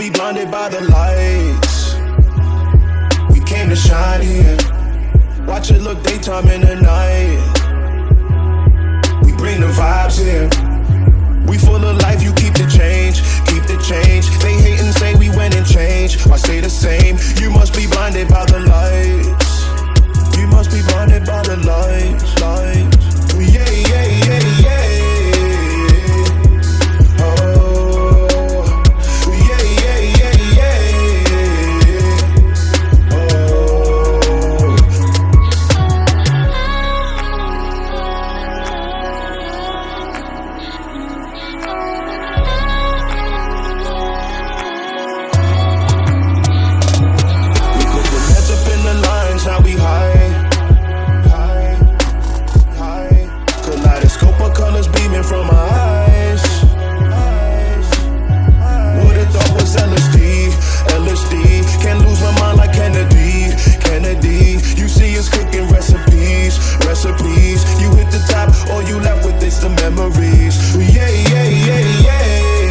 be blinded by the lights. We came to shine here. Watch it look daytime in the night. We bring the vibes here. We full of life, you keep the change, keep the change. They hate and say we went and changed. I stay the same. You must be blinded by the lights. You must be blinded by the lights, lights. Yeah, yeah, yeah, yeah. Oh, yeah, yeah, yeah, yeah. Oh. We put the heads up in the lines, now we high, high, high. Kaleidoscope of colors beaming from my eyes. Would've thought was LSD, LSD. Can't lose my mind like Kennedy, Kennedy. You see us cooking recipes, recipes. You hit the top, all you left with is the memories. Yeah, yeah, yeah, yeah.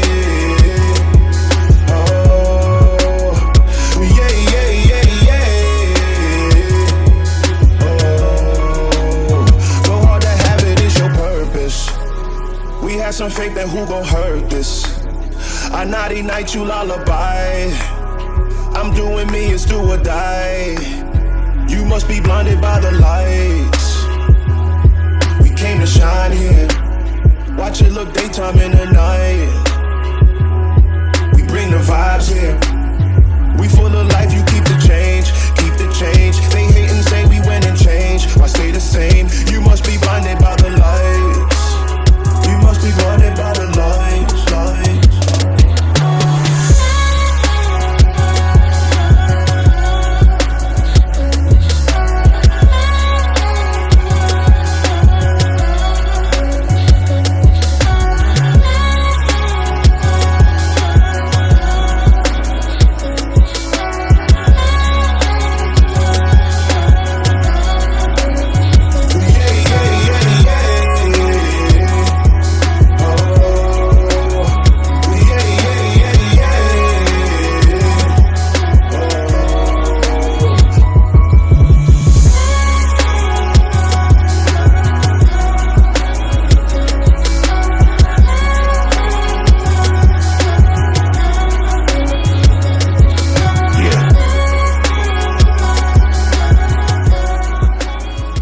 Oh, yeah, yeah, yeah, yeah. Oh, go hard to have it is your purpose. We had some faith that who gon' hurt this. I naughty night, you lullaby. I'm doing me, it's do or die. You must be blinded by the lights. We came to shine here. Watch it look daytime in the night. We bring the vibes here. We full of life, you